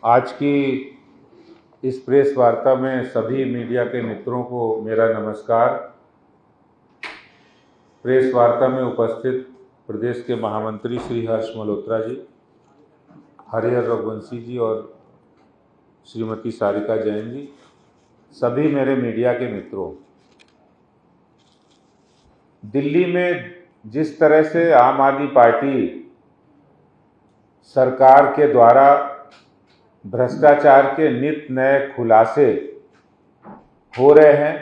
आज की इस प्रेस वार्ता में सभी मीडिया के मित्रों को मेरा नमस्कार। प्रेस वार्ता में उपस्थित प्रदेश के महामंत्री श्री हर्ष मल्होत्रा जी, हरिहर रघुवंशी जी और श्रीमती सारिका जैन जी, सभी मेरे मीडिया के मित्रों, दिल्ली में जिस तरह से आम आदमी पार्टी सरकार के द्वारा भ्रष्टाचार के नित नए खुलासे हो रहे हैं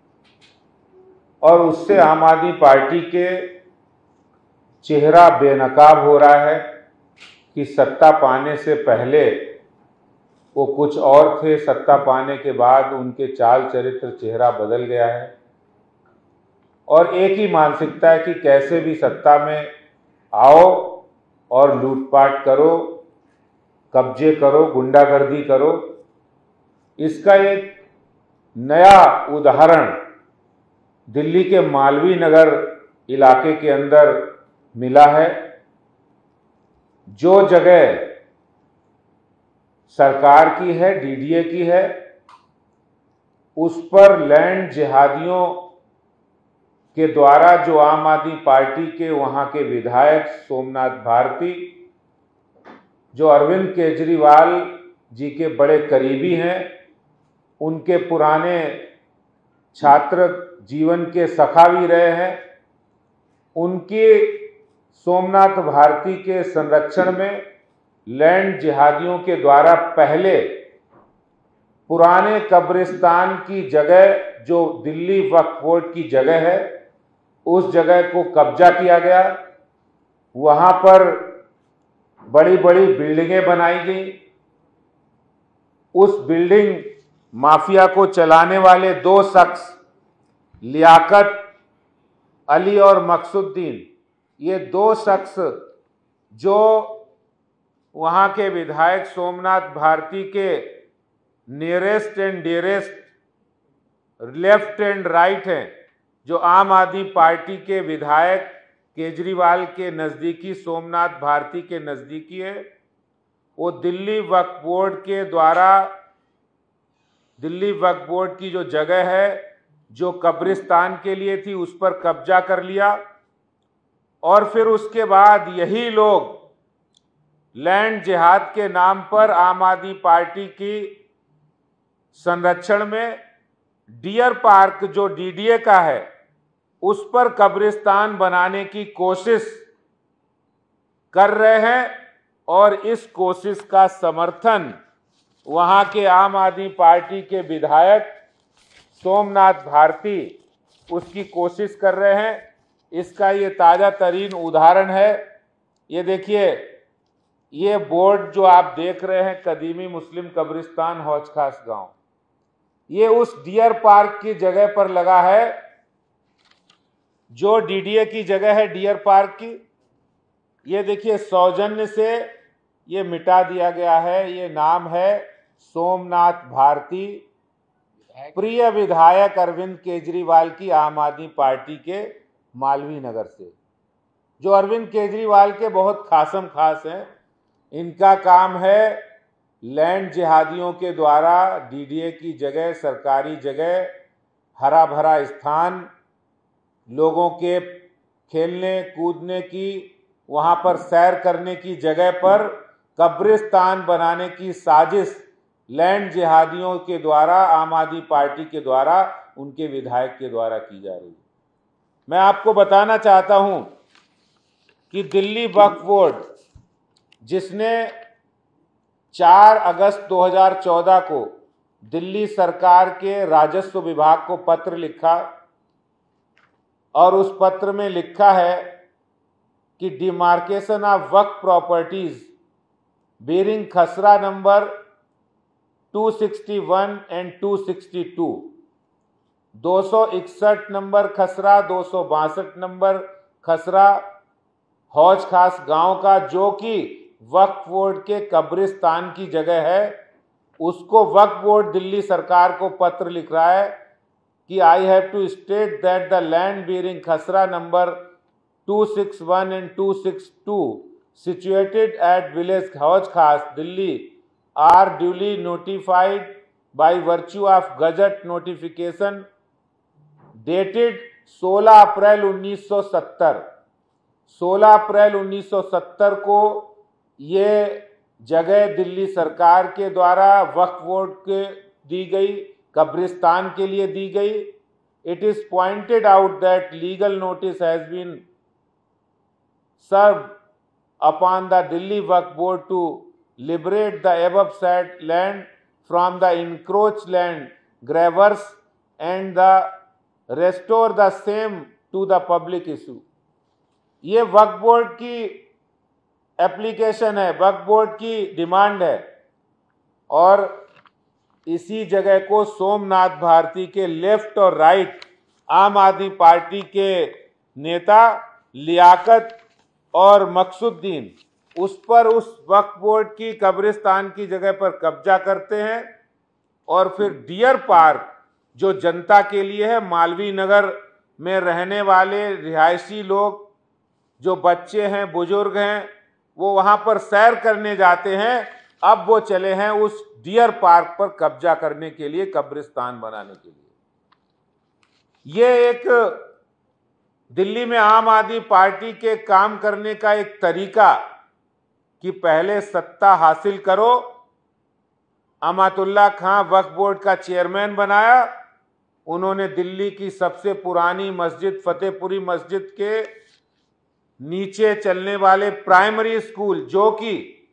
और उससे आम आदमी पार्टी के चेहरा बेनकाब हो रहा है कि सत्ता पाने से पहले वो कुछ और थे, सत्ता पाने के बाद उनके चाल चरित्र चेहरा बदल गया है और एक ही मानसिकता है कि कैसे भी सत्ता में आओ और लूटपाट करो, कब्जे करो, गुंडागर्दी करो। इसका एक नया उदाहरण दिल्ली के मालवीय नगर इलाके के अंदर मिला है। जो जगह सरकार की है, डीडीए की है, उस पर लैंड जिहादियों के द्वारा जो आम आदमी पार्टी के वहां के विधायक सोमनाथ भारती, जो अरविंद केजरीवाल जी के बड़े करीबी हैं, उनके पुराने छात्र जीवन के सखा भी रहे हैं, उनके सोमनाथ भारती के संरक्षण में लैंड जिहादियों के द्वारा पहले पुराने कब्रिस्तान की जगह, जो दिल्ली वक्फ बोर्ड की जगह है, उस जगह को कब्जा किया गया। वहां पर बड़ी बड़ी बिल्डिंगें बनाई गई। उस बिल्डिंग माफिया को चलाने वाले दो शख्स, लियाकत अली और मकसुद्दीन, ये दो शख्स जो वहां के विधायक सोमनाथ भारती के nearest and dearest left and right हैं, जो आम आदमी पार्टी के विधायक केजरीवाल के नज़दीकी, सोमनाथ भारती के नज़दीकी है, वो दिल्ली वक्फ बोर्ड के द्वारा, दिल्ली वक्फ बोर्ड की जो जगह है जो कब्रिस्तान के लिए थी, उस पर कब्जा कर लिया और फिर उसके बाद यही लोग लैंड जिहाद के नाम पर आम आदमी पार्टी की संरक्षण में डियर पार्क जो डीडीए का है, उस पर कब्रिस्तान बनाने की कोशिश कर रहे हैं और इस कोशिश का समर्थन वहां के आम आदमी पार्टी के विधायक सोमनाथ भारती उसकी कोशिश कर रहे हैं। इसका ये ताज़ा तरीन उदाहरण है। ये देखिए, ये बोर्ड जो आप देख रहे हैं, कदीमी मुस्लिम कब्रिस्तान हौज खास गांव, ये उस डियर पार्क की जगह पर लगा है जो डीडीए की जगह है, डियर पार्क की। ये देखिए, सौजन्य से ये मिटा दिया गया है। ये नाम है सोमनाथ भारती, प्रिय विधायक अरविंद केजरीवाल की आम आदमी पार्टी के मालवीय नगर से, जो अरविंद केजरीवाल के बहुत खासम खास हैं। इनका काम है लैंड जिहादियों के द्वारा डीडीए की जगह, सरकारी जगह, हरा भरा स्थान, लोगों के खेलने कूदने की, वहां पर सैर करने की जगह पर कब्रिस्तान बनाने की साजिश लैंड जिहादियों के द्वारा, आम आदमी पार्टी के द्वारा, उनके विधायक के द्वारा की जा रही है। मैं आपको बताना चाहता हूं कि दिल्ली वक्फ बोर्ड, जिसने 4 अगस्त 2014 को दिल्ली सरकार के राजस्व विभाग को पत्र लिखा और उस पत्र में लिखा है कि demarcation of waqf properties bearing khasra number 261 and 262, 261 number खसरा, 262 नंबर खसरा हौज खास गांव का, जो कि वक्फ बोर्ड के कब्रिस्तान की जगह है, उसको वक्फ बोर्ड दिल्ली सरकार को पत्र लिख रहा है कि I have to state that the land bearing khasra number 261 and 262 situated at village हौज खास Delhi are duly notified by virtue of Gazette notification dated 16 अप्रैल 1970। 16 अप्रैल 1970 को ये जगह दिल्ली सरकार के द्वारा वक्फ बोर्ड के दी गई, कब्रिस्तान के लिए दी गई। It is pointed out that legal notice has been served upon the Delhi Waqf Board to liberate the above said land from the encroached land grabbers and restore the same to the public issue। ये वक्फ board की application है, वक्फ board की demand है और इसी जगह को सोमनाथ भारती के लेफ्ट और राइट आम आदमी पार्टी के नेता लियाकत और मकसुद्दीन उस वक्फ बोर्ड की कब्रिस्तान की जगह पर कब्जा करते हैं और फिर डियर पार्क जो जनता के लिए है, मालवीय नगर में रहने वाले रिहायशी लोग जो बच्चे हैं, बुजुर्ग हैं, वो वहां पर सैर करने जाते हैं। अब वो चले हैं उस डियर पार्क पर कब्जा करने के लिए, कब्रिस्तान बनाने के लिए। ये एक दिल्ली में आम आदमी पार्टी के काम करने का एक तरीका कि पहले सत्ता हासिल करो। अमातुल्लाह खां वक्फ बोर्ड का चेयरमैन बनाया, उन्होंने दिल्ली की सबसे पुरानी मस्जिद फतेहपुरी मस्जिद के नीचे चलने वाले प्राइमरी स्कूल जो कि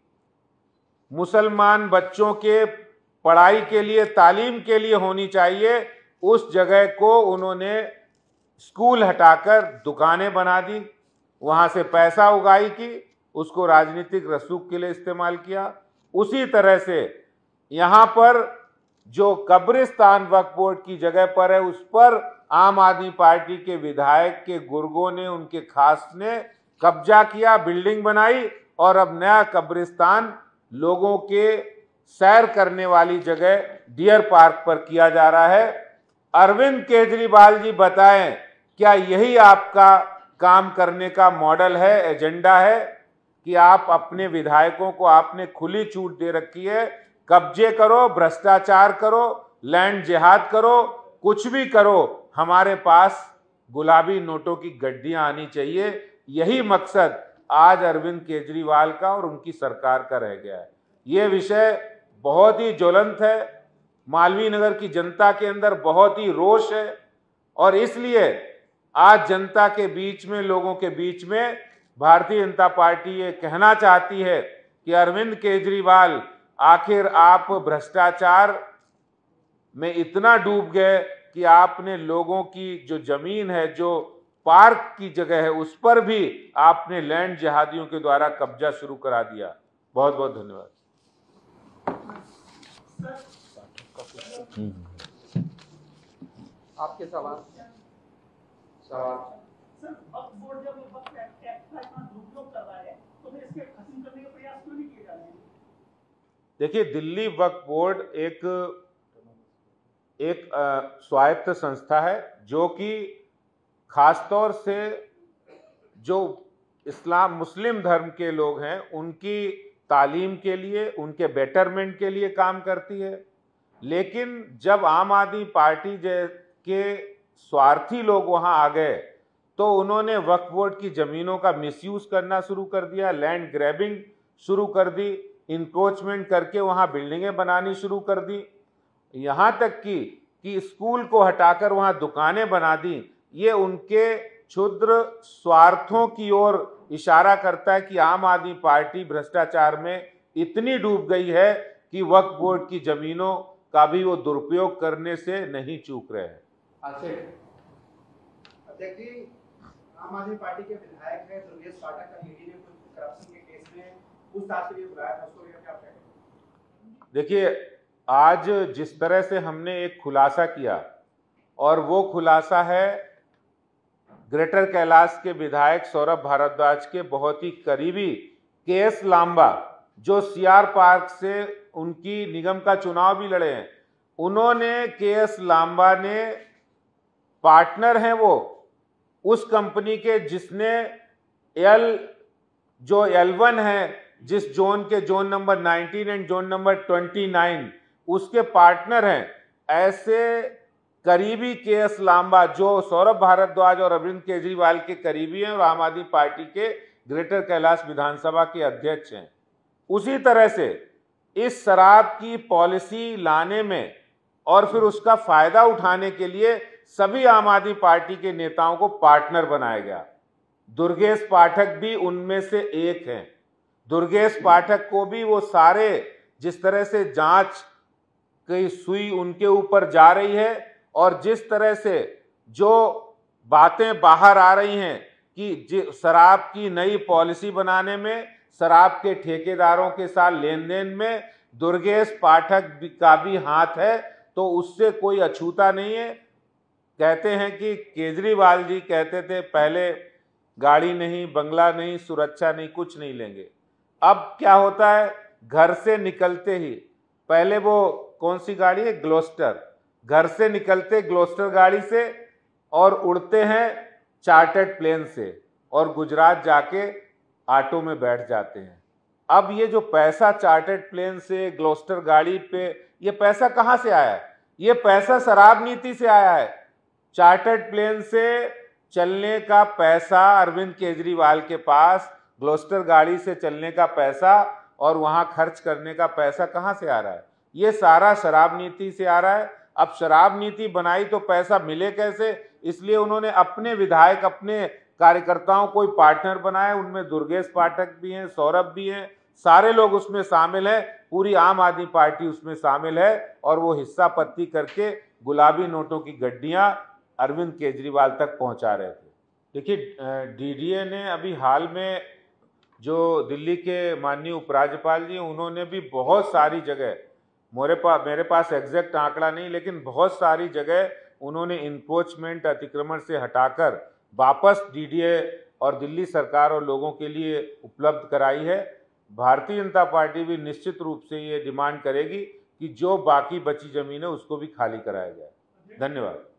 मुसलमान बच्चों के पढ़ाई के लिए, तालीम के लिए होनी चाहिए, उस जगह को उन्होंने स्कूल हटाकर दुकानें बना दी, वहां से पैसा उगाही की, उसको राजनीतिक रसूख के लिए इस्तेमाल किया। उसी तरह से यहां पर जो कब्रिस्तान वक्फ बोर्ड की जगह पर है, उस पर आम आदमी पार्टी के विधायक के गुर्गों ने, उनके खास ने कब्जा किया, बिल्डिंग बनाई और अब नया कब्रिस्तान लोगों के सैर करने वाली जगह डियर पार्क पर किया जा रहा है। अरविंद केजरीवाल जी बताएं, क्या यही आपका काम करने का मॉडल है, एजेंडा है कि आप अपने विधायकों को आपने खुली छूट दे रखी है, कब्जे करो, भ्रष्टाचार करो, लैंड जिहाद करो, कुछ भी करो, हमारे पास गुलाबी नोटों की गड्डियां आनी चाहिए। यही मकसद आज अरविंद केजरीवाल का और उनकी सरकार का रह गया है। ये विषय बहुत ही ज्वलंत है, मालवीय नगर की जनता के अंदर बहुत ही रोष है और इसलिए आज जनता के बीच में, लोगों के बीच में भारतीय जनता पार्टी ये कहना चाहती है कि अरविंद केजरीवाल, आखिर आप भ्रष्टाचार में इतना डूब गए कि आपने लोगों की जो जमीन है, जो पार्क की जगह है, उस पर भी आपने लैंड जिहादियों के द्वारा कब्जा शुरू करा दिया। बहुत बहुत धन्यवाद। आपके सवाल सर, वक्फ बोर्ड जब वक्फ एक्ट का इतना दुरुपयोग कर रहा है तो फिर इसके खत्म करने के प्रयास क्यों नहीं किए जा रहे हैं? देखिए, दिल्ली वक्फ बोर्ड एक स्वायत्त संस्था है जो कि खासतौर से जो इस्लाम मुस्लिम धर्म के लोग हैं उनकी तालीम के लिए, उनके बेटरमेंट के लिए काम करती है। लेकिन जब आम आदमी पार्टी के स्वार्थी लोग वहां आ गए तो उन्होंने वक्फ बोर्ड की जमीनों का मिसयूज करना शुरू कर दिया, लैंड ग्रैबिंग शुरू कर दी, इंक्रोचमेंट करके वहां बिल्डिंगें बनानी शुरू कर दी, यहां तक कि स्कूल को हटाकर वहां दुकानें बना दी। ये उनके क्षुद्र स्वार्थों की ओर इशारा करता है कि आम आदमी पार्टी भ्रष्टाचार में इतनी डूब गई है कि वक्फ बोर्ड की जमीनों का भी वो दुरुपयोग करने से नहीं चूक रहे हैं। अध्यक्ष जी, आम आदमी पार्टी के विधायक है दुर्गेश पाठक का ईडी ने कुछ करप्शन के केस में पूछताछ के लिए बुलाया था, उसको लेकर क्या कहेंगे? देखिए, आज जिस तरह से हमने एक खुलासा किया और वो खुलासा है ग्रेटर कैलाश के विधायक सौरभ भारद्वाज के बहुत ही करीबी केएस लांबा, जो सीआर पार्क से उनकी निगम का चुनाव भी लड़े हैं, उन्होंने केएस लांबा ने पार्टनर हैं वो उस कंपनी के जिसने जो L1 है जिस जोन के zone number 19 and zone number 29 उसके पार्टनर हैं, ऐसे करीबी केएस लांबा जो सौरभ भारद्वाज और अरविंद केजरीवाल के करीबी हैं और आम आदमी पार्टी के ग्रेटर कैलाश विधानसभा के अध्यक्ष हैं, उसी तरह से इस शराब की पॉलिसी लाने में और फिर उसका फायदा उठाने के लिए सभी आम आदमी पार्टी के नेताओं को पार्टनर बनाया गया। दुर्गेश पाठक भी उनमें से एक हैं। दुर्गेश पाठक को भी वो सारे, जिस तरह से जांच की सुई उनके ऊपर जा रही है और जिस तरह से जो बातें बाहर आ रही हैं कि शराब की नई पॉलिसी बनाने में, शराब के ठेकेदारों के साथ लेन देन में दुर्गेश पाठक का भी हाथ है, तो उससे कोई अछूता नहीं है। कहते हैं कि केजरीवाल जी कहते थे पहले गाड़ी नहीं, बंगला नहीं, सुरक्षा नहीं, कुछ नहीं लेंगे। अब क्या होता है, घर से निकलते ही पहले वो कौन सी गाड़ी है, ग्लोस्टर, घर से निकलते ग्लोस्टर गाड़ी से और उड़ते हैं चार्टर्ड प्लेन से और गुजरात जाके ऑटो में बैठ जाते हैं। अब ये जो पैसा चार्टर्ड प्लेन से, ग्लोस्टर गाड़ी पे, ये पैसा कहाँ से आया है? ये पैसा शराब नीति से आया है। चार्टर्ड प्लेन से चलने का पैसा अरविंद केजरीवाल के पास, ग्लोस्टर गाड़ी से चलने का पैसा और वहां खर्च करने का पैसा कहां से आ रहा है? ये सारा शराब नीति से आ रहा है। अब शराब नीति बनाई तो पैसा मिले कैसे, इसलिए उन्होंने अपने विधायक, अपने कार्यकर्ताओं को पार्टनर बनाए। उनमें दुर्गेश पाठक भी हैं, सौरभ भी हैं, सारे लोग उसमें शामिल हैं, पूरी आम आदमी पार्टी उसमें शामिल है और वो हिस्सा पत्ती करके गुलाबी नोटों की गड्डियां अरविंद केजरीवाल तक पहुंचा रहे थे। देखिए, डीडीए ने अभी हाल में जो दिल्ली के माननीय उपराज्यपाल जी, उन्होंने भी बहुत सारी जगह, मेरे पास एग्जैक्ट आंकड़ा नहीं, लेकिन बहुत सारी जगह उन्होंने इंक्रोचमेंट, अतिक्रमण से हटाकर वापस डीडीए और दिल्ली सरकार और लोगों के लिए उपलब्ध कराई है। भारतीय जनता पार्टी भी निश्चित रूप से ये डिमांड करेगी कि जो बाकी बची जमीन है उसको भी खाली कराया जाए। धन्यवाद।